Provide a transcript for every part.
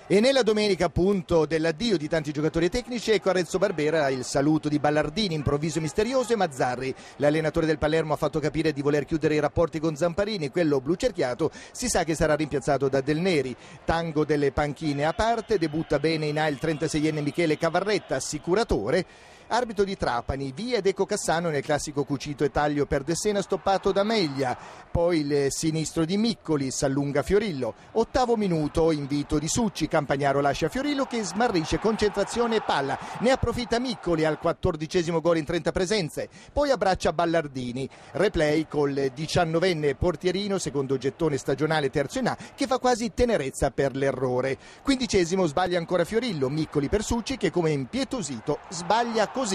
E nella domenica appunto dell'addio di tanti giocatori tecnici, ecco a Renzo Barbera il saluto di Ballardini, improvviso e misterioso, e Mazzarri. L'allenatore del Palermo ha fatto capire di voler chiudere i rapporti con Zamparini, quello blu cerchiato si sa che sarà rimpiazzato da Del Neri. Tango delle panchine a parte, debutta bene in A il 36enne Michele Cavarretta, assicuratore. Arbitro di Trapani, via Deco Cassano nel classico cucito e taglio per De Sena stoppato da Meglia, poi il sinistro di Miccoli, s'allunga Fiorillo. 8° minuto, invito di Succi, Campagnaro lascia Fiorillo che smarrisce concentrazione e palla, ne approfitta Miccoli al 14° gol in 30 presenze, poi abbraccia Ballardini, replay col 19enne portierino, secondo gettone stagionale terzo in A, che fa quasi tenerezza per l'errore. 15° sbaglia ancora Fiorillo, Miccoli per Succi che come impietosito sbaglia così.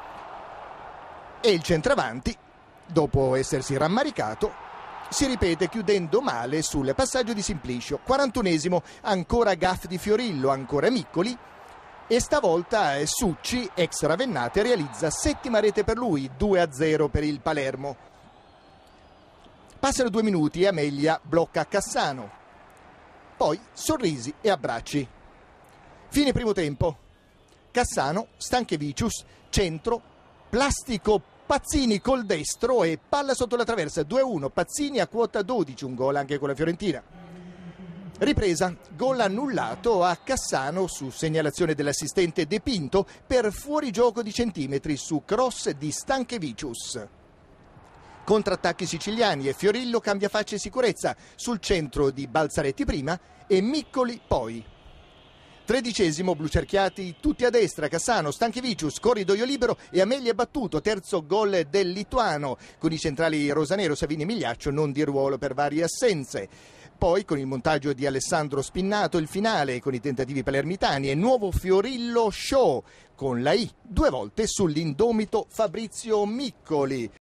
E il centravanti, dopo essersi rammaricato, si ripete chiudendo male sul passaggio di Simplicio. 41°, ancora gaff di Fiorillo, ancora Miccoli, e stavolta Succi, ex Ravennate, realizza 7ª rete per lui, 2-0 per il Palermo. Passano 2 minuti e Amelia blocca Cassano, poi sorrisi e abbracci. Fine primo tempo. Cassano, Stanchevicius, centro, plastico Pazzini col destro e palla sotto la traversa, 2-1, Pazzini a quota 12, un gol anche con la Fiorentina. Ripresa, gol annullato a Cassano su segnalazione dell'assistente De Pinto per fuorigioco di centimetri su cross di Stanchevicius. Contrattacchi siciliani e Fiorillo cambia faccia e sicurezza sul centro di Balzaretti prima e Miccoli poi. 13°, blucerchiati tutti a destra, Cassano, Stanchevicius, corridoio libero e Amelia battuto, terzo gol del lituano, con i centrali Rosanero, Savini e Migliaccio non di ruolo per varie assenze. Poi con il montaggio di Alessandro Spinnato il finale con i tentativi palermitani e nuovo Fiorillo show con la I 2 volte sull'indomito Fabrizio Miccoli.